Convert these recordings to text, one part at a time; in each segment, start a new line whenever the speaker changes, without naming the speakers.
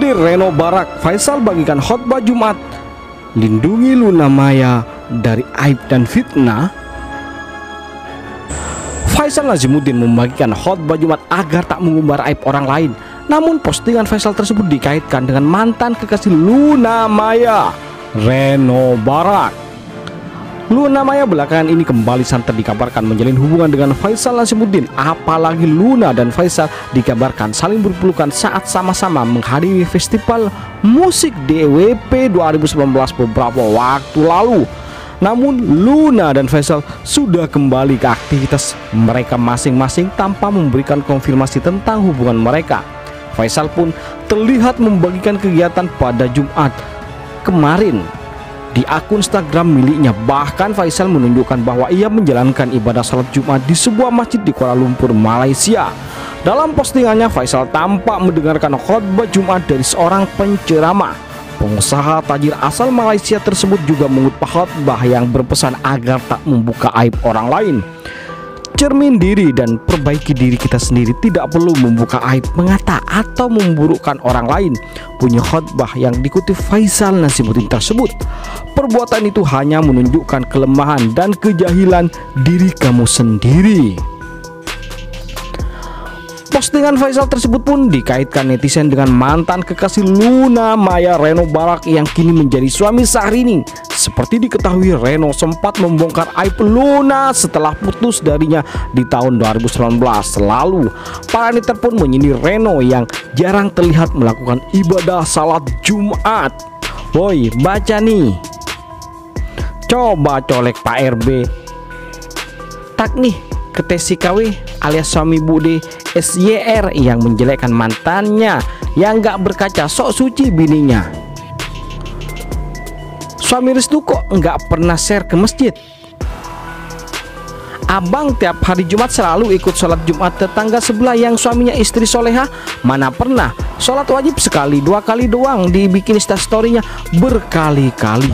Menyindir Reno Barak, Faisal bagikan khotbah Jumat, lindungi Luna Maya dari aib dan fitnah. Faisal Nazimuddin membagikan khotbah Jumat agar tak mengumbar aib orang lain. Namun postingan Faisal tersebut dikaitkan dengan mantan kekasih Luna Maya, Reno Barak. Luna Maya belakangan ini kembali santer dikabarkan menjalin hubungan dengan Faisal Nazimuddin. Apalagi Luna dan Faisal dikabarkan saling berpelukan saat sama-sama menghadiri festival musik DWP 2019 beberapa waktu lalu. Namun Luna dan Faisal sudah kembali ke aktivitas mereka masing-masing tanpa memberikan konfirmasi tentang hubungan mereka. Faisal pun terlihat membagikan kegiatan pada Jumat kemarin di akun Instagram miliknya. Bahkan Faisal menunjukkan bahwa ia menjalankan ibadah salat Jumat di sebuah masjid di Kuala Lumpur, Malaysia. Dalam postingannya, Faisal tampak mendengarkan khotbah Jumat dari seorang penceramah. Pengusaha tajir asal Malaysia tersebut juga mengutip khotbah yang berpesan agar tak membuka aib orang lain. Cermin diri dan perbaiki diri kita sendiri, tidak perlu membuka aib, mengata atau memburukkan orang lain, punya khotbah yang dikutip Faisal Nazimuddin tersebut. Perbuatan itu hanya menunjukkan kelemahan dan kejahilan diri kamu sendiri. Postingan Faisal tersebut pun dikaitkan netizen dengan mantan kekasih Luna Maya, Reno Barak, yang kini menjadi suami Syahrini. Seperti diketahui, Reno sempat membongkar aib Luna setelah putus darinya di tahun 2019 lalu. Para netizen pun menyindir Reno yang jarang terlihat melakukan ibadah salat Jumat. Woi, baca nih. Coba colek Pak RB. Tak nih ke TCKW alias suami Bude SYR yang menjelekkan mantannya yang gak berkaca, sok suci bininya. Suami Restu kok nggak pernah share ke masjid? Abang tiap hari Jumat selalu ikut sholat Jumat tetangga sebelah yang suaminya istri soleha. Mana pernah sholat wajib sekali, 2 kali doang, dibikin instastorynya berkali-kali.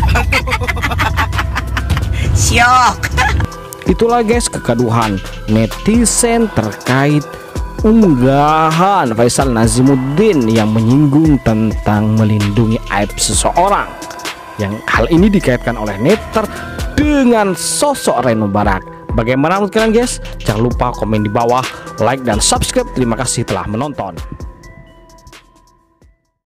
Syok.
Itulah guys kegaduhan netizen terkait unggahan Faisal Nazimuddin yang menyinggung tentang melindungi aib seseorang. Yang hal ini dikaitkan oleh netizen dengan sosok Reno Barak. Bagaimana menurut kalian guys? Jangan lupa komen di bawah, like dan subscribe. Terima kasih telah menonton.